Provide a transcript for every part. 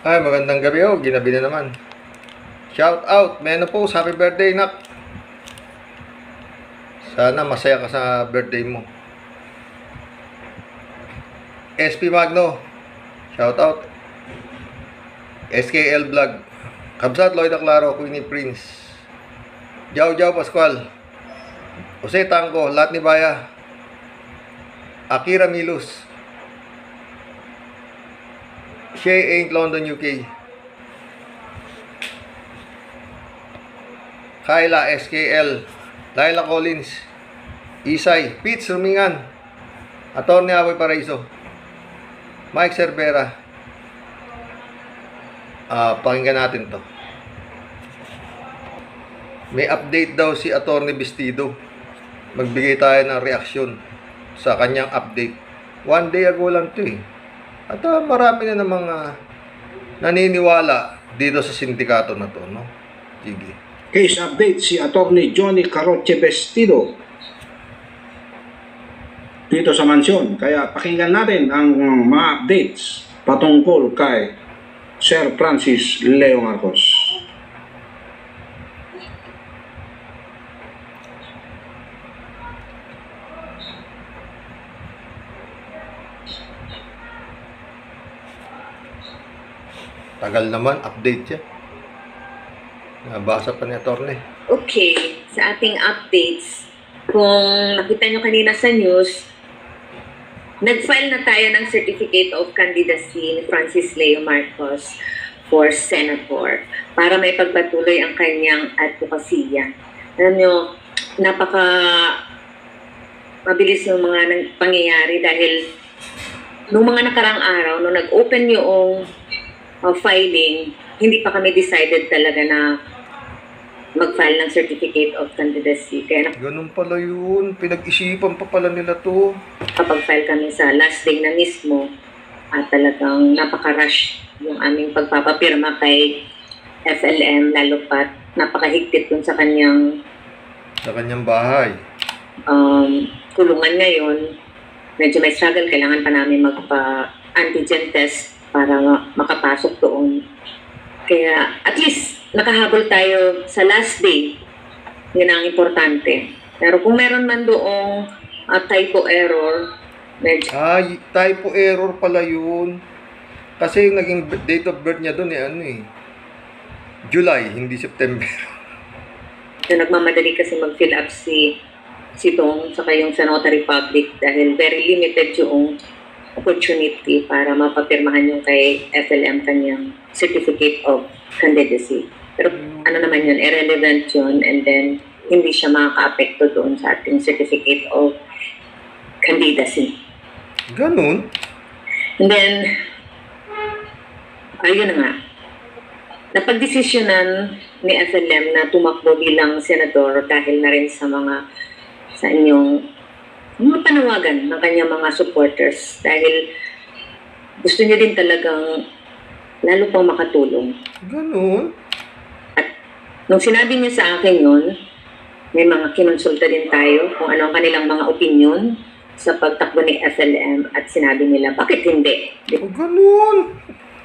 Ay, magandang gabi ho. Ginabi na naman. Shout out. Menopause. Happy birthday, nak. Sana masaya ka sa birthday mo. SP Magno. Shout out. SKL Vlog. Kabsat Lloyd Aclaro. Queenie Prince. Jao Pascual. Jose Tangko. Lat ni Baya. Akira Milus. Shay Ain't London, UK. Kyla SKL. Laila Collins. Isay. Pete Sumingan. Atty. Aboy Paraiso. Mike Cervera. Pakinggan natin to. May update daw si Atty. Vestido. Magbigay tayo ng reaksyon sa kanyang update. 1 day ago lang to eh. At marami na namang naniniwala dito sa sindikato na to, no? Sige. Case update si Atty. Johnny Caroche Vestido dito sa mansyon. Kaya pakinggan natin ang mga updates patungkol kay Sir Francis Leo Marcos. Tagal naman, update siya. Nabasa pa ni Atty. Okay, sa ating updates, kung nakita nyo kanina sa news, nag-file na tayo ng Certificate of Candidacy ni Francis Leo Marcos for Senator para may pagpatuloy ang kanyang advokasya. Alam nyo, napaka mabilis yung mga pangyayari dahil nung mga nakarang araw, nung nag-open yung filing, hindi pa kami decided talaga na mag-file ng Certificate of Candidacy. Kaya ganun pala yun. Pinag-isipan pa pala nila to. kapag-file kami sa last day na mismo, at talagang napaka-rush yung aming pagpapapirma kay FLM, lalo pat napakahigpit dun sa kanyang bahay. kulungan ngayon. Medyo may struggle, kailangan pa namin magpa-antigen test para makapasok doon. Kaya at least nakahabol tayo sa last day. Yun ang importante. Pero kung meron man doong typo error, medyo... Typo error pala yun. Kasi yung naging date of birth niya doon July, hindi September. So, nagmamadali kasi mag-fill up si Tong saka yung sa Notary Public dahil very limited yung opportunity para mapapirmahan yung kay FLM kanyang Certificate of Candidacy. Pero ano naman yun, irrelevant yun, and then hindi siya makaka-apekto doon sa ating Certificate of Candidacy. Ganun? And then, ayun na nga, napagdesisyonan ni FLM na tumakbo bilang senador dahil na rin sa inyong mga panawagan ng kanyang mga supporters dahil gusto niya din talagang lalo pang makatulong. Ganun? At nung sinabi niya sa akin yun, may mga kinonsulta din tayo kung ano ang kanilang mga opinion sa pagtakbo ni FLM at sinabi nila, bakit hindi? Ganun?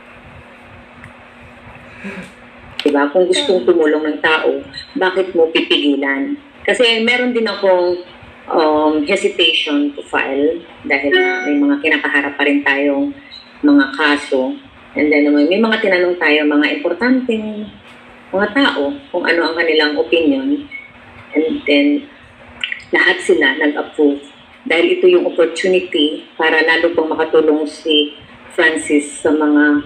Diba? Kung gustong tumulong ng tao, bakit mo pipigilan? Kasi meron din akong hesitation to file dahil may mga kinakaharap pa rin tayong mga kaso. And then may mga tinanong tayo, mga importanteng mga tao kung ano ang kanilang opinion. And then lahat sila nag-approve. Dahil ito yung opportunity para lalo pang makatulong si Francis sa mga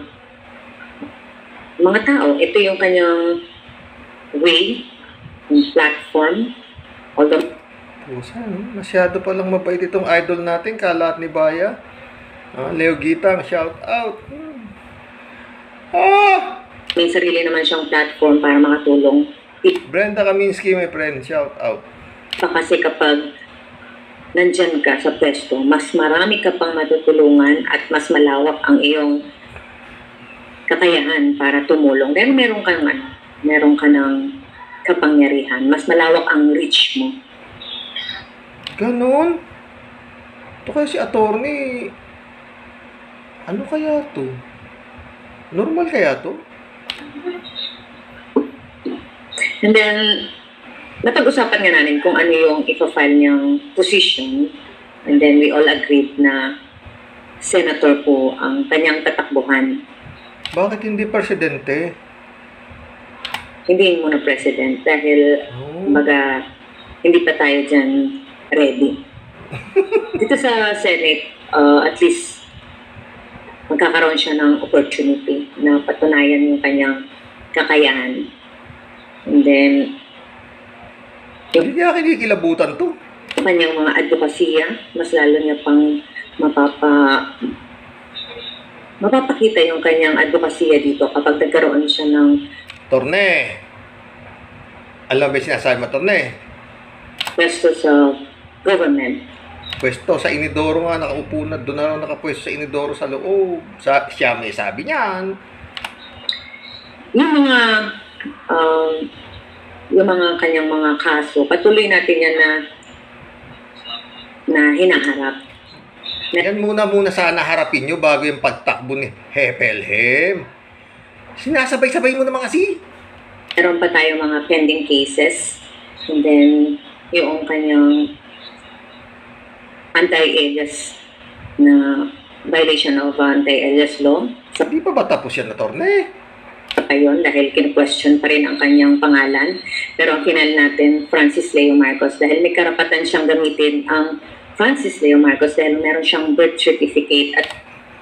tao. Ito yung kanyang way, yung platform. Although masyado palang mabait itong idol natin, Kalat ni Baya. Leo Gitang, shout out. May sarili naman siyang platform para makatulong. Brenda Kaminsky, my friend, shout out. Kasi kapag nandyan ka sa pwesto, mas marami ka pang matutulungan at mas malawak ang iyong kakayahan para tumulong. Dahil meron ka ng kapangyarihan. Mas malawak ang reach mo. Ganon? Ito kaya si attorney, ano kaya to? Normal kaya to? And then, napag-usapan nga namin kung ano yung ipa-file niyang position. And then we all agreed na senator po ang kanyang tatakbuhan. Bakit hindi presidente? Hindi muna president dahil kumbaga hindi pa tayo dyan ready. Dito sa Senate, at least magkakaroon siya ng opportunity na patunayan yung kanyang kakayahan. And then, Hindi niya kinikilabutan to. yung kanyang mga advokasya, mas lalo niya pang mapapakita yung kanyang advokasya dito kapag nagkaroon siya ng Torne. Alam ba yung sinasabi mo, Torne? pwesto sa government. Pwesto sa Inidoro nga, nakaupo na, doon na lang nakapwesto sa Inidoro sa loob. Siya may sabi niyan. Yung mga kanyang mga kaso, patuloy natin yan na hinaharap. Yan muna sana harapin nyo bago yung pagtakbo ni Hepelhem. Sinasabay-sabay mo naman kasi. Meron pa tayo mga pending cases. And then, yung kanyang anti-alias na violation of anti-alias law. Di pa ba tapos yan na, Torne? Ayun, dahil kinu-question pa rin ang kanyang pangalan. Pero ang final natin, Francis Leo Marcos, dahil may karapatan siyang gamitin ang Francis Leo Marcos dahil meron siyang birth certificate at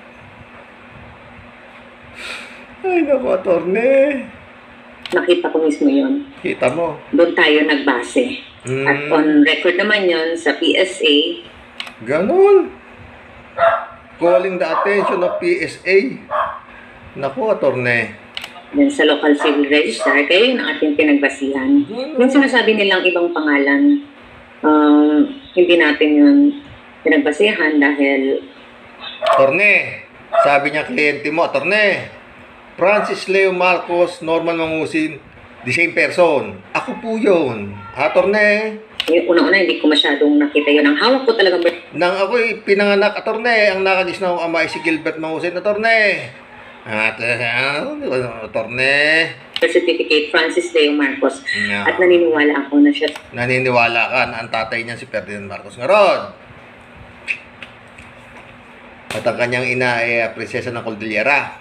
Ay, naku, Torne. nakita ko mismo yun. Kita mo. Doon tayo nagbase. At on record naman yun sa PSA. Ganon. Calling the attention of PSA. Naku, Torne. Then sa local civil register, kayo yun ang ating pinagbasihan. Yung sinasabi nilang ibang pangalan, hindi natin yun pinagbasihan dahil Torne, sabi niya kliyente mo, Torne, Francis Leo Marcos, Norman Mangusin, the same person. Ako po yun. Ha, Torne? yung una-una hindi ko masyadong nakita yun. Ang hawak ko talagang Nang ako'y pinanganak, Torne, ang nakagis na akong ama ay si Gilbert Mangusin na Torne. At, Torne. birth certificate, Francis Leo Marcos. Yeah. At naniniwala ako na siya Naniniwala ka na ang tatay niya si Ferdinand Marcos Ngaron. At ang kanyang ina ay prinsesa ng Cordillera.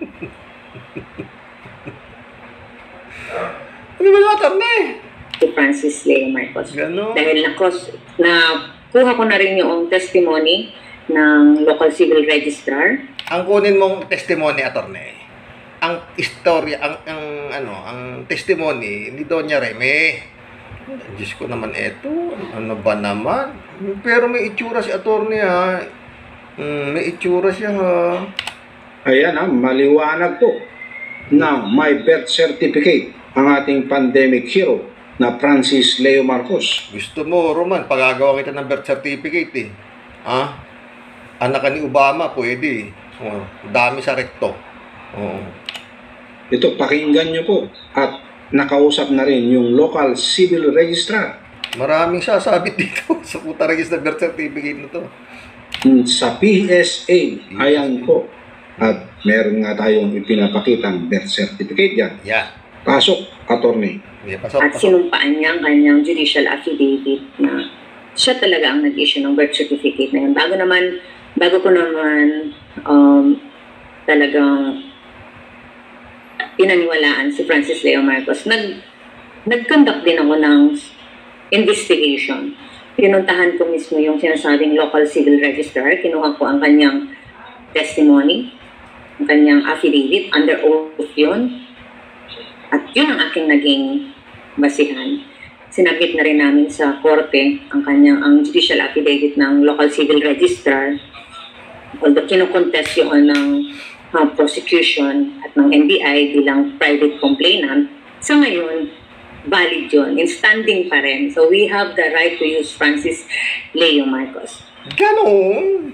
Ano ba na, Torne? si Francis Leo Marcos. Ganon. Dahil nakuha ko na rin yung testimony ng local civil registrar. Ang kunin mong testimony, Attorney, ang istorya, ang testimony ni Doña Reme. Diyos ko naman eto, ano ba naman? Pero may itsura si Attorney, ha. May itsura siya, ha. Ayan maliwanag po na may birth certificate ang ating pandemic hero na Francis Leo Marcos. Gusto mo, Roman, pagagawa kita ng birth certificate, eh. Ha? Anak ka ni Obama, pwede. Oh, dami sa rekto. Oh. Ito, pakinggan nyo po at nakausap na rin yung local civil registrar. Maraming sasabit dito sa puta register birth certificate na to. Sa PSA, ayan po. At meron nga tayong ipinapakitang birth certificate dyan. Yeah. Pasok, attorney. Yeah, pasok, At pasok. sinumpaan niya ang kanyang judicial affidavit na siya talaga ang nag-issue ng birth certificate na yun. Bago ko naman talagang pinaniwalaan si Francis Leo Marcos, nag-conduct din ako ng investigation. Pinuntahan ko mismo yung sinasabing local civil registrar, kinuha ko ang kanyang testimony, ang kanyang affidavit, under oath yun. At yun ang aking naging basihan. Sinabit na rin namin sa korte ang judicial affidavit ng local civil registrar. Although kinukontest yun ng prosecution at ng NBI bilang private complainant, sa ngayon, valid yun. In standing pa rin. So we have the right to use Francis Leo Marcos. Ganon.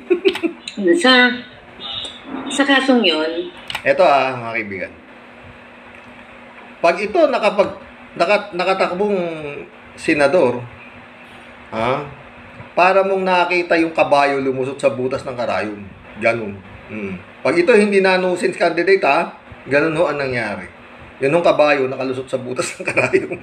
Sa kasong yun, Eto mga kaibigan. Pag ito nakatakbong senador, para mong nakita yung kabayo lumusot sa butas ng karayom. Ganon. Pag ito hindi na nuisance candidate, Ganun ho ang nangyari. Yun yung kabayo nakalusot sa butas ng karayom.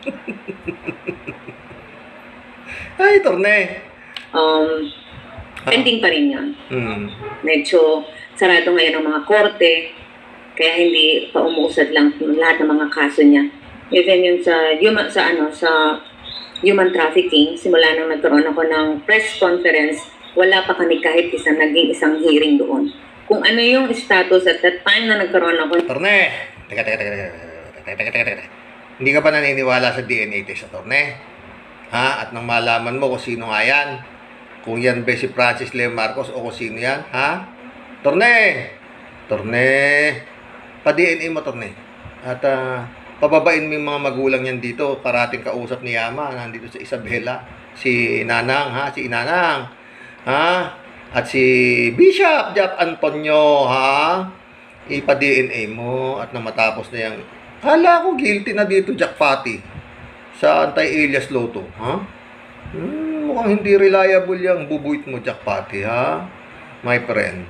Ay, torne. Pending pa rin yun. Hmm. Medyo sarado ngayon ang mga korte, kaya hindi pa umuusad lang lahat ng mga kaso niya. Even yung sa human trafficking, simula nang nagkaroon ako ng press conference, wala pa kami kahit naging isang hearing doon. Kung ano yung status at that time na nagkaroon ako. Torne. Teka. Hindi ka ba naniniwala sa DNA test, Torne? Ha? At nang malaman mo kung sino nga yan, kung yan ba si Francis Leo Marcos o kung sino yan, ha? Torne! Pa-DNA mo, Torne. At pababain mo yung mga magulang yan dito, parating kausap ni Yama, nandito sa Isabela, si Nanang, ha? Si Inanang, ha? At si Bishop Jap Antonio, ha? Ipa-DNA mo at nang matapos na yan. Hala ko guilty na dito, Jack Pati, sa anti-alias Lotto, ha? Mukhang hindi reliable yung bubuit mo, Jack Pati, ha? My friend.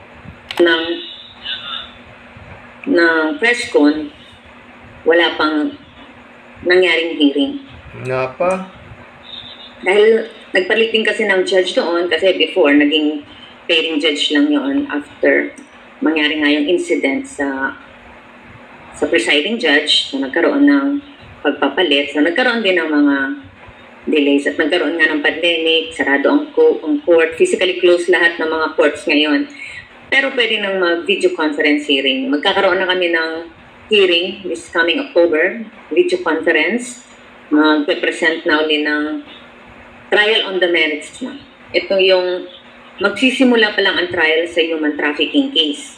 ng press con, wala pang nangyaring hearing. Nga pa? Dahil nagpalitin kasi ng judge doon, kasi before, naging pairing judge lang yon after mangyari nga yung incident sa presiding judge na nagkaroon ng pagpapalit. So nagkaroon din ng mga delays at nagkaroon nga ng pandemic, sarado ang court, physically closed lahat ng mga courts ngayon. Pero pwede nang mag-video conference hearing. Magkakaroon na kami ng hearing this coming October, video conference. Magpe-present na uli ng trial on the merits na. Ito yung magsisimula pa lang ang trial sa human trafficking case.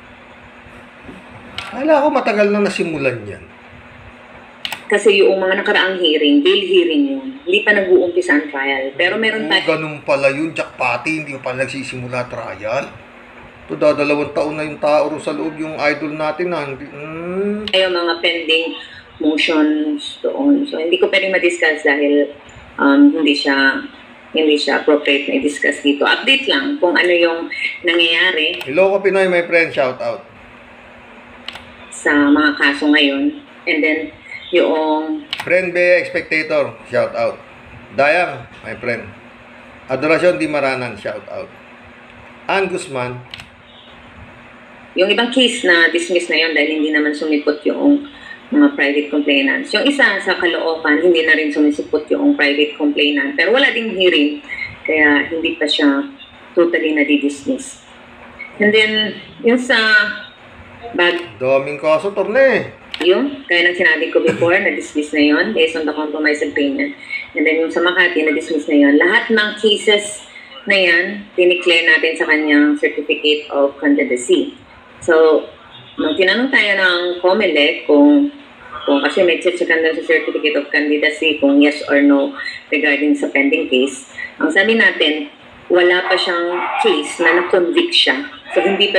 Hala ko matagal na nasimulan yan. Kasi yung mga nakaraang hearing, bail hearing yun. Hindi pa nag-uumpisa ang trial. Pero meron pa... Ganun pala yun, Jack Pati, hindi pa nagsisimula trial. Ito, 2 taon na yung tao sa loob, yung idol natin na hindi... Yung mga pending motions doon. So, hindi ko pwedeng ma-discuss dahil hindi siya appropriate na i-discuss dito. Update lang kung ano yung nangyayari Hello ka Pinoy, my friend, shout out. sa mga kaso ngayon. And then, yung Friend Bea Spectator, shout out. Dayang, my friend. Adorasyon Di Maranan, shout out. Ann Guzman, ibang case na dismiss na yun dahil hindi naman sumipot yung mga private complainants. Yung isa sa Caloocan, hindi na rin sumisipot yung private complainant. Pero wala ding hearing, kaya hindi pa siya totally na-dismiss. And then, yung sa daming kaso, Torne. yun, kaya nang sinabi ko before, na-dismiss na yun based on the compromise agreement. And then yung sa Makati, na-dismiss na yun. Lahat ng cases na yan, dineclare natin sa kanyang Certificate of Candidacy. So, nung tinanong tayo ng COMELEC kung kasi may check-checkan doon sa Certificate of Candidacy kung yes or no regarding sa pending case, ang sabi natin, wala pa siyang case na na-convict siya. So, hindi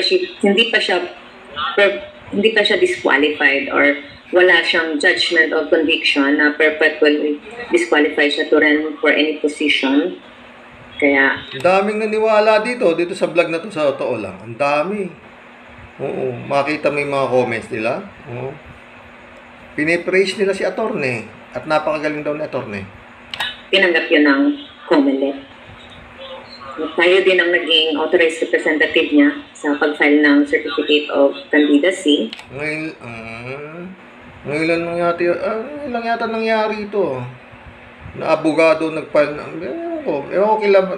pa siya disqualified or wala siyang judgment of conviction na perpetually disqualified siya to run for any position. Kaya Daming naniwala dito sa vlog na to, sa totoo lang. Ang dami. Oo, makita mo yung mga comments nila. Oo. Pinipraise nila si Attorney at napakagaling daw ni Attorney. tinanggap yun ng COMELEC. Tayo din ang naging authorized representative niya sa pag-file ng Certificate of Candidacy. Ngayon lang yata nangyari ito. Na abogado nag-file ng... Ewan ko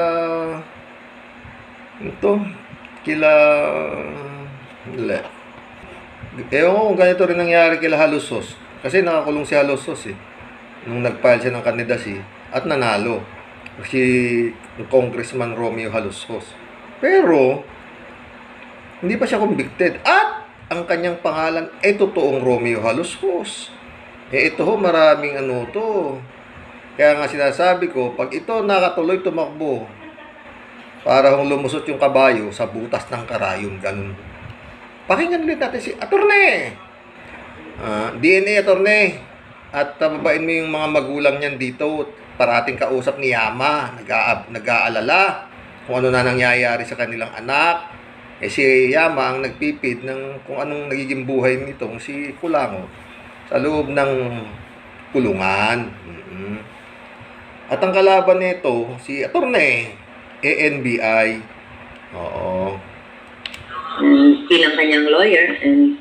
Ewan ko kung ganito rin nangyari kila Halusos. Kasi nakakulong si Halusos eh. Nung nag-file siya ng candidacy at nanalo. Si Congressman Romeo Halusos. Pero, hindi pa siya convicted. At ang kanyang pangalan ay totoong Romeo Halusos. Ito ho, maraming to. Kaya nga sinasabi ko, pag ito nakatuloy tumakbo, para kung lumusot yung kabayo sa butas ng karayom, ganun. Pakinggan ulit natin si Attorney. DNA Attorney. At tababain mo yung mga magulang niyan dito. Parating kausap ni Yama. Nag-aalala kung ano na nangyayari sa kanilang anak. Si Yama ang nagpipid ng kung anong nagiging buhay nitong si Kulangot sa loob ng kulungan. At ang kalaban nito, si Attorney, ANBI. Oo. Bilang kanyang lawyer and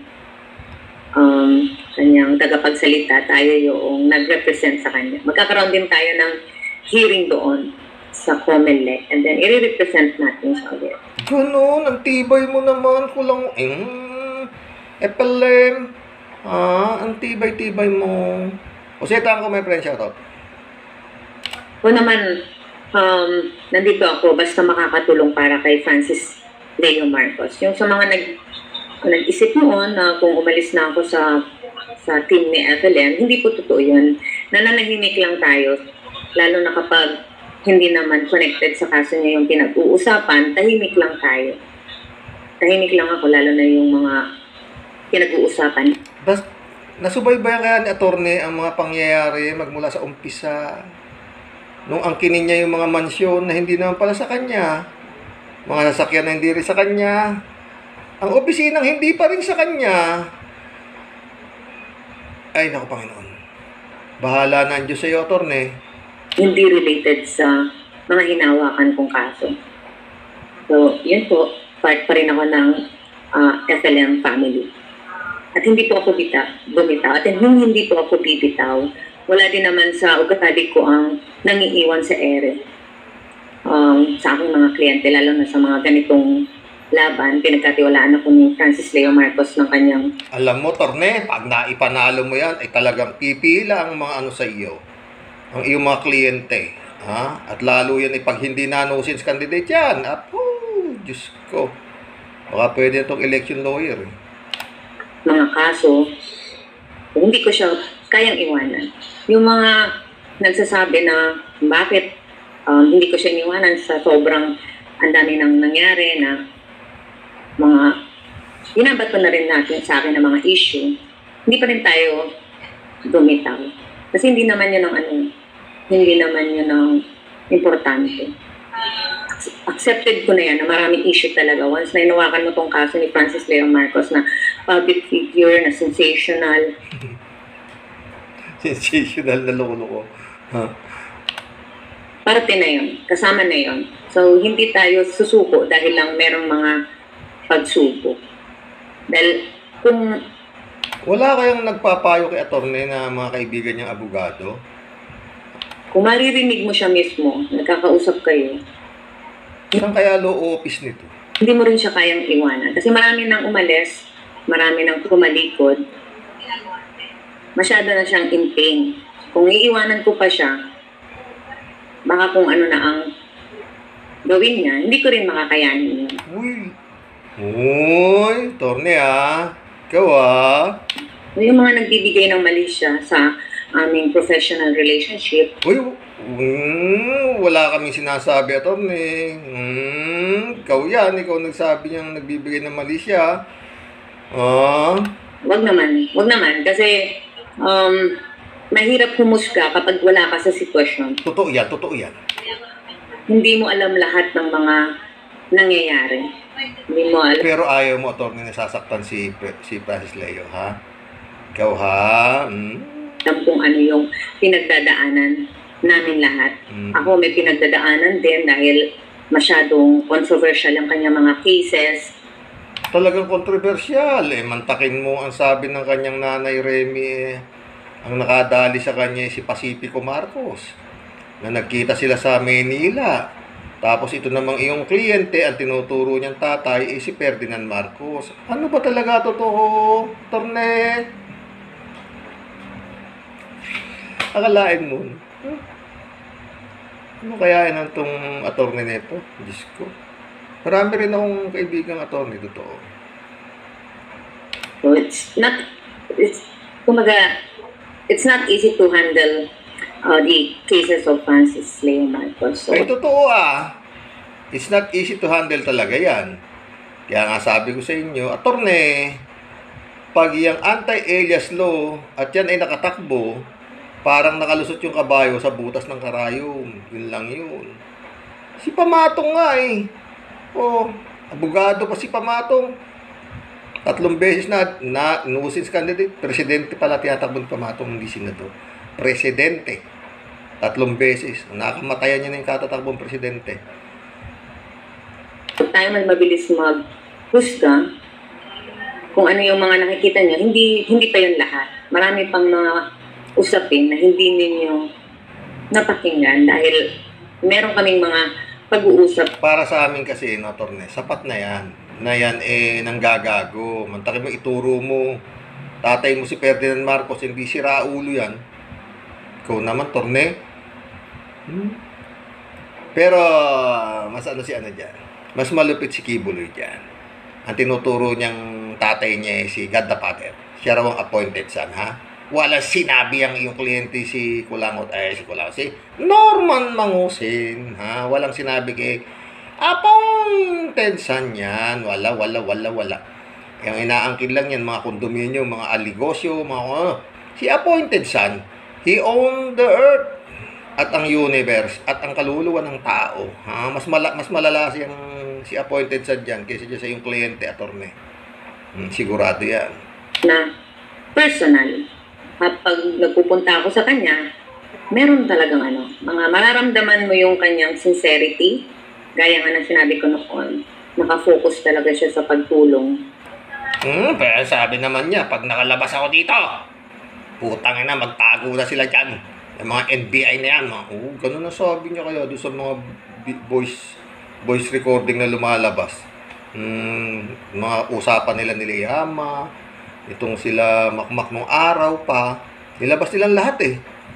kanyang tagapagsalita, tayo yung nag-represent sa kanya. Magkakaroon din tayo ng hearing doon sa COMELEC and then i-represent natin siya ulit. Ganun, ang tibay mo naman, Kulang. Epelem. Ang tibay-tibay mo. O siya, ko may friend shoutout. O naman, nandito ako basta makakatulong para kay Francis Leo Marcos. Yung sa mga nag-isip noon na kung umalis na ako sa team ni FLM, hindi po totoo yun. Nananahimik lang tayo, lalo na kapag hindi naman connected sa kaso niya yung pinag-uusapan, tahimik lang tayo. Tahimik lang ako, lalo na yung mga pinag-uusapan. Nasubaybayan kaya ni Attorney ang mga pangyayari magmula sa umpisa. Nung angkinin niya yung mga mansyon na hindi naman pala sa kanya. Mga sasakyan na hindi rin sa kanya. Ang opisinang hindi pa rin sa kanya. Ay, naku Panginoon. Bahala na ang Diyos sa iyo, Attorney. Hindi related sa mga hinawakan kong kaso. So, yun po, part pa rin ako ng FLM family. At hindi po ako bumitaw. At hindi po ako bibitaw. Wala din naman sa ugatali ko ang nangiiwan sa ere. Sa aking mga kliyente, lalo na sa mga ganitong laban, pinagkatiwalaan ako ni Francis Leo Marcos ng kanyang... Alam mo, Torne, pag naipanalo mo yan, ay talagang pipila ang mga ano sa iyo. Ang iyong mga kliyente. Ha? At lalo yan ay pag hindi na-nuisance candidate yan. At, Diyos ko. Baka pwede itong election lawyer. Mga kaso, hindi ko siya kayang iwanan. Yung mga nagsasabi na bakit hindi ko siya iniwanan sa sobrang ang dami nang nangyari na mga binabat pa na rin natin sa akin ng mga issue, hindi pa rin tayo bumitaw. Kasi hindi naman yun ang importante. Accepted ko na yan na maraming issue talaga. Once na inawakan mo tong kaso ni Francis Leo Marcos na public figure, na sensational. Sensational na loko-loko. Parte na yun. Kasama na yun. So, hindi tayo susuko dahil lang merong mga pagsubok. Dahil kung... Wala kayang nagpapayo kay Attorney na mga kaibigan niyang abogado? Kung maririnig mo siya mismo, nagkakausap kayo, saan kaya law office nito? hindi mo rin siya kayang iwanan. Kasi marami nang umalis, marami nang kumalikod, masyado na siyang in pain. Kung iiwanan ko pa siya, baka kung ano na ang gawin niya, hindi ko rin makakayanin yun. Uy, Torne ikaw Yung mga nagbibigay ng mali siya sa aming professional relationship. Uy, wala kaming sinasabi, Attorney. Ikaw yan, ikaw nagsabi niyang nagbibigay ng mali siya. Wag naman. Kasi, mahirap humusga kapag wala ka sa sitwasyon. Totoo yan. Hindi mo alam lahat ng mga nangyayari. Hindi mo alam. Pero ayaw mo, Attorney, nasasaktan si Francis Leo, ha? Ikaw, ha? Kung ano yung pinagdadaanan namin lahat. Ako may pinagdadaanan din dahil masyadong controversial ang kanyang mga cases. Talagang kontrobersyal, mantakin mo ang sabi ng kanyang nanay Remy, ang nakadali sa kanya si Pacifico Marcos, na nagkita sila sa Manila. Tapos ito namang iyong kliyente, ang tinuturo niyang tatay, si Ferdinand Marcos. Ano ba talaga totoo, Torne? Akalain mo. Ano kaya yan ang itong attorney nito? Diyos ko. Marami rin akong kaibigang attorney, totoo. So it's not easy to handle the cases of Francis Leo Marcos. So, Ay, totoo It's not easy to handle talaga yan. Kaya nga sabi ko sa inyo, attorney, pag yung anti-alias law at yan ay nakatakbo, parang nakalusot yung kabayo sa butas ng karayom. Yun lang yun. Si Pamatong nga Abogado pa si Pamatong. 3 beses na nuisance candidate. Presidente pala tinatakbo ni Pamatong, hindi senador. Presidente. 3 beses. Nakamatayan niya na yung katatakbong presidente. Tayo man mabilis maghusga kung ano yung mga nakikita niya, hindi pa yun lahat. Marami pang mga usapin na hindi ninyo napakinggan dahil meron kaming mga pag-uusap. Para sa amin kasi, no, Torne, sapat na yan. Na yan, nanggagago. Mantakin mo, ituro mo. Tatay mo si Ferdinand Marcos, hindi si Raulo yan. Ikaw naman, Torne. Pero, mas ano si ano dyan? Mas malupit si Kibuloy dyan. Ang tinuturo niyang tatay niya si God the Father. Siya raw ang appointed son, ha? Walang sinabi ang iyong kliyente si si Norman Mangusin, ha? Walang sinabi kay appointed son yan. Wala. Yung inaangkin lang yan, mga kondominyo, mga aligosyo, mga ano. Si appointed son, he owned the earth at ang universe at ang kaluluwa ng tao. Ha? Mas malala si appointed son dyan kaysa dyan sa yung kliyente, attorney. Sigurado yan. Na personal, pag nagpupunta ako sa kanya, meron talagang mga mararamdaman mo yung kanyang sincerity. Gaya nga ng sinabi ko noon, nakafocus talaga siya sa pagtulong. Pero sabi naman niya, pag nakalabas ako dito, putang ina, magtago na sila dyan. Yung mga NBI na yan. Ganun na sabi niya kaya doon sa mga voice recording na lumalabas. Mga usapan nila ni Leyama, itong sila makmak nung araw pa, nilabas nilang lahat eh.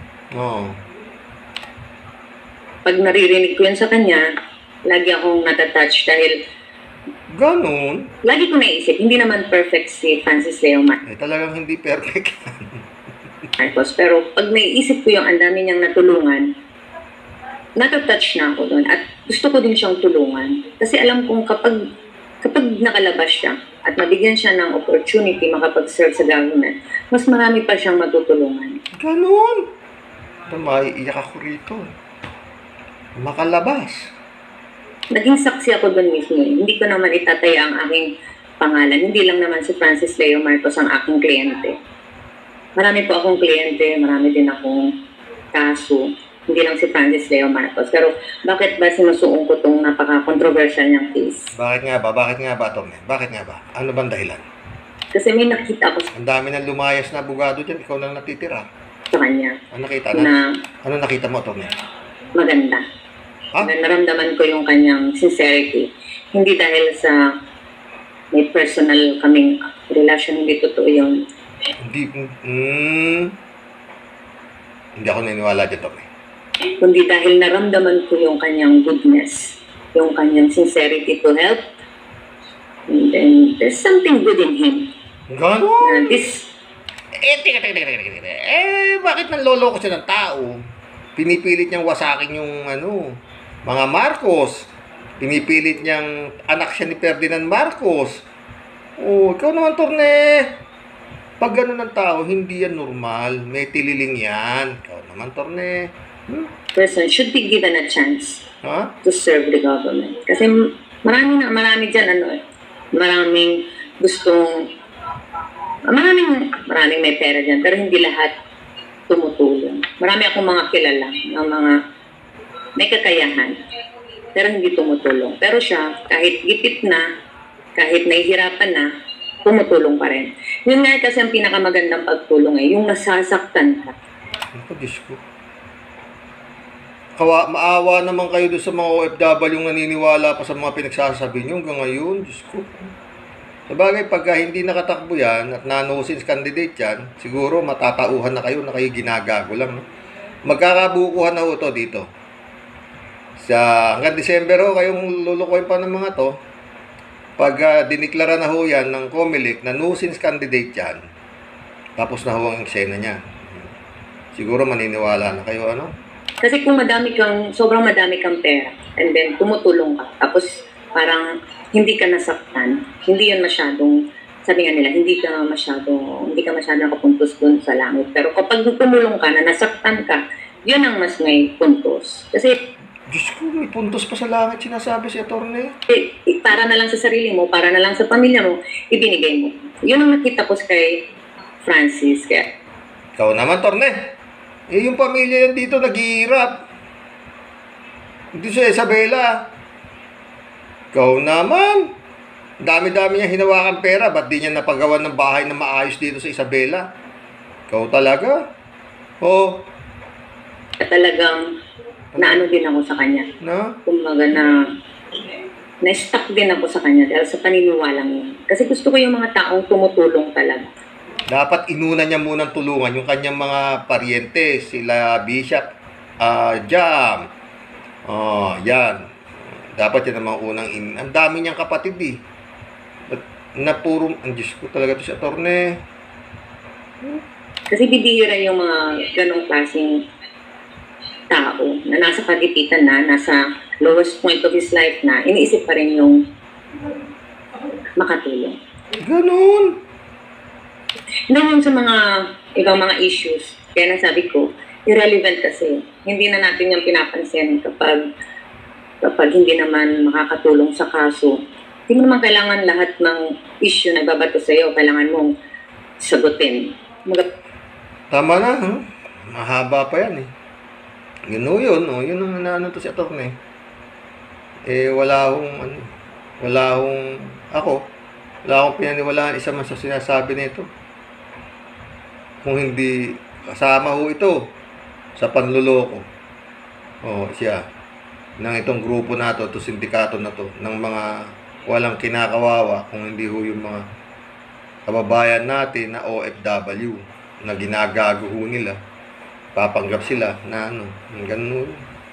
Pag naririnig ko yun sa kanya, lagi akong natatouch dahil ganun. lagi ko naisip, hindi naman perfect si Francis Leo Talagang hindi perfect. Marcos, pero pag naiisip ko yung ang dami niyang natulungan, natatouch na ako doon at gusto ko din siyang tulungan. Kasi alam kong kapag nakalabas siya at mabigyan siya ng opportunity makapag-serve sa government, mas marami pa siyang matutulungan. Ganun. Maiiyak ako rito. Makalabas. Naging saksi ako doon mismo. Hindi ko naman itataya ang aking pangalan. Hindi lang naman si Francis Leo Marcos ang aking kliyente. Marami po akong kliyente, marami din akong kaso. Hindi lang si Francis Leo Marcos. Pero bakit ba sinusuong ko itong napaka-controversial niyang case? Bakit nga ba, Tommy? Bakit nga ba? Ano bang dahilan? Kasi may nakita ko Ang dami ng lumayas na abogado dyan, ikaw lang natitira. sa kanya Ano nakita na Ano nakita mo, Tommy? maganda. Ha? Naramdaman ko yung kanyang sincerity. Hindi dahil sa may personal kaming relasyon, hindi totoo yun. Hindi ako naniniwala dyan, Tommy. Kundi dahil naramdaman ko yung kanyang goodness, yung kanyang sincerity to help. And then, there's something good in him. Ganon? Teka. Bakit nanloloko siya ng tao? Pinipilit niyang wasakin yung mga Marcos. Pinipilit niyang anak siya ni Ferdinand Marcos. Ikaw naman, Torne. Pag gano'n ng tao, hindi yan normal. May tililing yan. Ikaw naman, Torne. Person should be given a chance Ha? to serve the government. Kasi marami dyan, maraming gustong, maraming may pera dyan, pero hindi lahat tumutulong. Marami akong mga kilala ng mga may kakayahan, pero hindi tumutulong. Pero siya, kahit gipit na, kahit nahihirapan na, tumutulong pa rin. Yun nga kasi ang pinakamagandang pagtulong yung nasasaktan ka. Ako, Diyos ko. Maawa naman kayo doon sa mga OFW yung naniniwala pa sa mga pinagsasabi nyo hanggang ngayon. Diyos ko. Sabagay, pagka hindi nakatakbo yan at nanosins candidate yan, siguro matatauhan na kayo na kayo ginagago lang. No? Magkakabukuhan na ho to dito. Hanggang December ho, kayong lulukoy pa ng mga to. Pag diniklara na ho yan ng COMELEC na nuisance candidate yan, tapos na ho ang eksena niya. Siguro maniniwala na kayo, Kasi kung sobrang madami kang pera, and then tumutulong ka, tapos parang hindi ka nasaktan, hindi yun masyadong, sabi nga nila, hindi ka masyadong nakapuntos dun sa langit. Pero kapag tumulong ka na nasaktan ka, yun ang mas may puntos. Kasi Diyos ko, may puntos pa sa langit sinasabi si attorney. Para na lang sa sarili mo, para na lang sa pamilya mo, ibinigay mo. Yun ang nakita ko kay Francis. Kaya, Ikaw naman, attorney. Yung pamilya yan dito naghihirap. Hindi si Isabela. Ikaw naman. Dami-dami niya hinawakan pera. Ba't di niya napagawa ng bahay na maayos dito sa Isabela? Ikaw talaga. Oh, talagang naano din ako sa kanya. na? Kumbaga na-stuck din ako sa kanya dahil sa paniniwalang yun. Kasi gusto ko yung mga taong tumutulong talaga. Dapat inuna niya munang tulungan yung kanyang mga paryente, sila Bishop Jam. Oh, yan. Dapat yan ang mga unang Ang dami niyang kapatid eh. Na puro, ang Diyos ko talaga to si attorney. Kasi bibihira yung mga ganong klaseng tao na nasa kagipitan na, nasa lowest point of his life na, iniisip pa rin yung makatulong. Ganun. Hindi yung sa mga ibang mga issues, kaya nasabi ko, irrelevant kasi. Hindi na natin yung pinapansin kapag hindi naman makakatulong sa kaso. Hindi mo naman kailangan lahat ng issue na babato sa iyo, kailangan mong sagutin. Tama na, huh? Mahaba pa yan eh. Yun o yun, oh. Yun ang naano to si attorney. Wala akong pinaniwalaan isa man sa sinasabi nito. Kung hindi kasama ho ito sa panluloko. Oh, siya. Nang itong grupo na to, sindikato na to, ng mga walang kinakawawa, kung hindi ho yung mga kababayan natin na OFW na ginagago ho nila. Papanggap sila na ganun.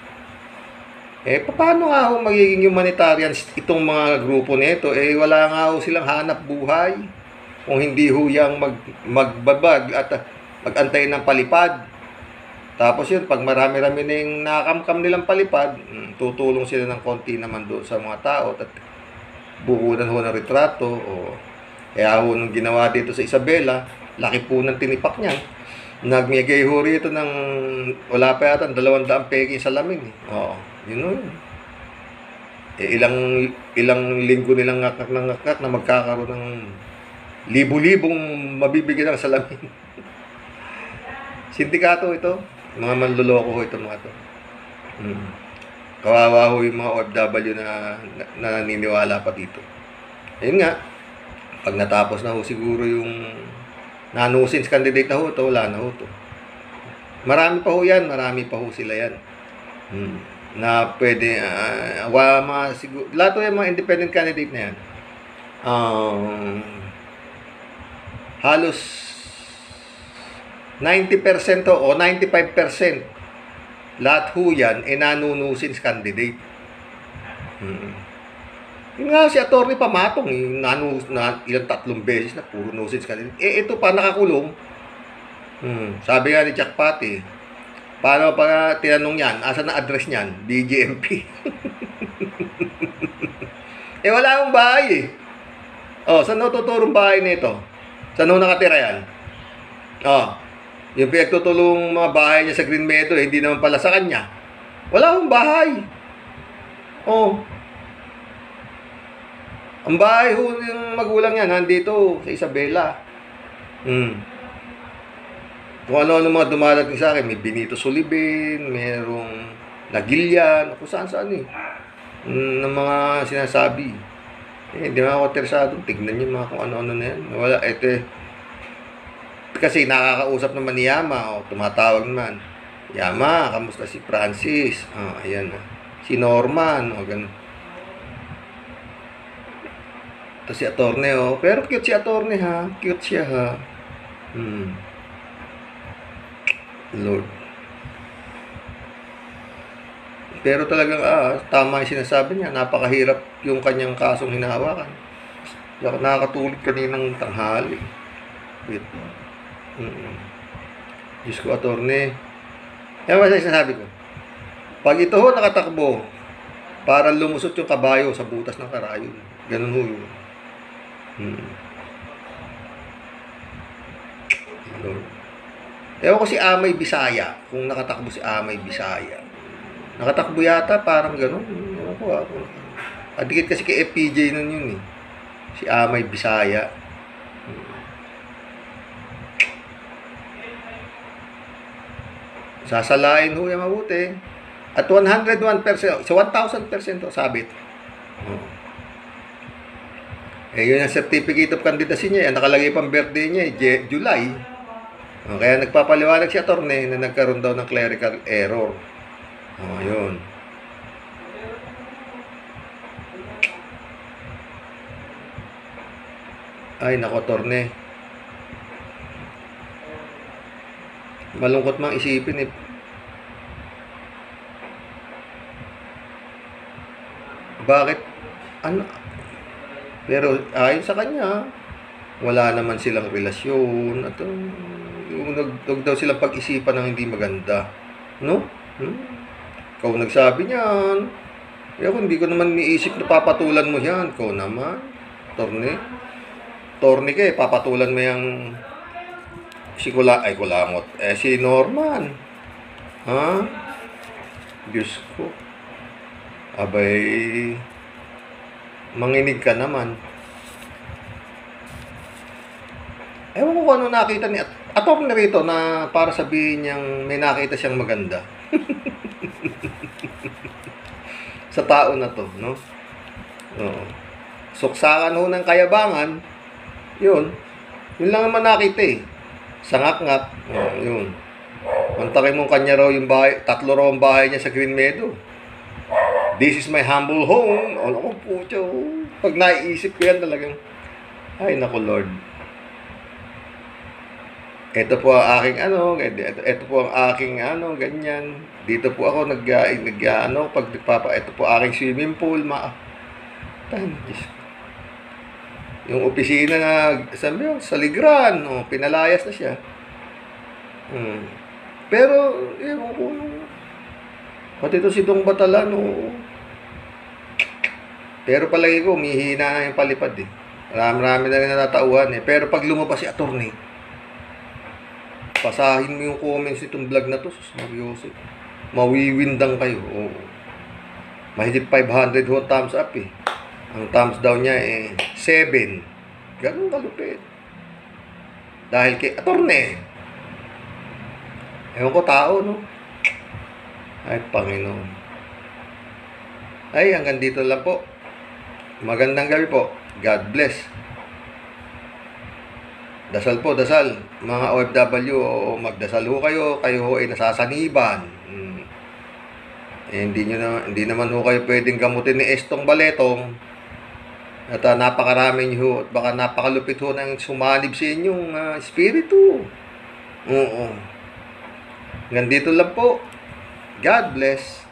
Paano nga ho magiging humanitarians itong mga grupo nito? Wala nga ho silang hanap buhay. Kung hindi ho yang magbabag at magantay ng palipad. Tapos yun, pag marami-rami na yung nakamkam nilang palipad, tutulong sila ng konti naman doon sa mga tao at bukunan ho ng retrato. Kaya ho nung ginawa dito sa Isabela, laki po ng tinipak niya. Nagmigay ho rito ng wala pa yata 200 peking salamin. Yun o. Ilang linggo nilang ngakak na magkakaroon ng libu-libong mabibigyan ng salamin. Sindikato ito. Mga manluloko ho ito mga to. Kawawa ho yung mga OFW na naniniwala pa dito. Ayun nga. Pag natapos na ho siguro yung nanusins candidate na ho ito, wala na ho ito. Marami pa ho yan, marami pa ho sila yan. Na pwede, siguro, lahat ho yung mga independent candidate na yan. Halos 90% o 95% lahat ho yan nanunusins candidate. Yung nga si attorney Pamatong, ilang 3 beses na puro nonsense kanina. Ito pa nakakulong. Sabi nga ni Jack Pati, paano pa tinanong yan, asan na address niyan? BGMP. Wala akong bahay saan natuturong bahay nito? Saan nakatira yan? Yung pinagtutulong mga bahay niya sa Green Meadow, hindi naman pala sa kanya. Wala akong bahay. Ang bahay ho yung magulang niya nandito sa Isabela. Kung ano mga dumadating sa akin, may Benito Solibin, merong Nagilian, kung saan-saan ng mga sinasabi. Hindi naman ako interesado. Tignan niyo mga kung ano-ano na yan. Wala, kasi nakakausap naman ni Yama, tumatawag naman. Yama, kamusta si Francis? Ayan na. Si Norman, ganun. Ito si attorney, pero cute si attorney, ha? Cute siya, ha? Lord. Pero talagang, tama yung sinasabi niya. Napakahirap yung kanyang kasong hinahawakan. Nakakatulog kaninang tanghali. Wait. Diyos ko, attorney. Yan ba sinasabi ko? Pag ito ho nakatakbo, parang lumusot yung kabayo sa butas ng karayon. Ganun ho yun. Ewan ko si Amay Bisaya, kung nakatakbo si Amay Bisaya. Nakatakbo yata, parang gano'n. Ewan ko ah. Adikit kasi kay FPJ nun yun eh. Si Amay Bisaya. Sasalain ho yung mabuti. At 101%, so 1,000% ho, sabit. Eh, yun ang certificate of candidacy niya. Nakalagay pang birthday niya, July. Kaya nagpapaliwanag si attorney na nagkaroon daw ng clerical error. Yun. Ay, nako, attorney. Malungkot mang isipin eh. Bakit? Ano? Pero ayon sa kanya, wala naman silang relasyon at yung nagtog daw silang pag-isipan ng hindi maganda. No? Ikaw nagsabi niyan. Kaya kung hindi ko naman niisip na papatulan mo yan. Ikaw naman. Torne ka eh. Papatulan mo yung Kulangot. Si Norman. Ha? Diyos ko. Abay, manginig ka naman. Ewan ko kung ano nakita ni attorney rito na para sabihin niyang may nakita siyang maganda. Sa tao na to, no? Oo. Suksakan ho ng kayabangan, yun lang naman nakita eh. Sangak-ngak, yun. Mantakin mong kanya raw yung bahay, 3 raw ang bahay niya sa Green Meadow. This is my humble home. Ano ko po, pag naiisip ko yan talagang, ay naku Lord. Ito po ang aking ito po ang aking ganyan. Dito po ako ito po aking swimming pool, Diyos. Yung opisina na, sabi mo, sa Ligran, pinalayas na siya. Pero, ewan ko, pati ito si Dong Batalan, Pero palagi ko, umihina na yung palipad eh. Marami na rin natatauhan eh. Pero pag lumabas si attorney, pasahin mo yung comments itong vlog na to, seryoso. Mawiwindang kayo. Mahigit 500 ho thumbs up eh. Ang thumbs down niya 7. Ganun kalupit. Dahil kay attorney. Ewan ko tao, no? Ay, Panginoon. Ay, hanggang dito lang po. Magandang gabi po. God bless. Dasal po, dasal. Mga OFW, magdasal ho kayo. Kayo ho ay nasasaniban. Hindi naman ho kayo pwedeng gamutin ni Estong Baletong. At napakarami nyo at baka napakalupit ho ng sumanib sa inyong espiritu. Oo. Hanggang dito lang po. God bless.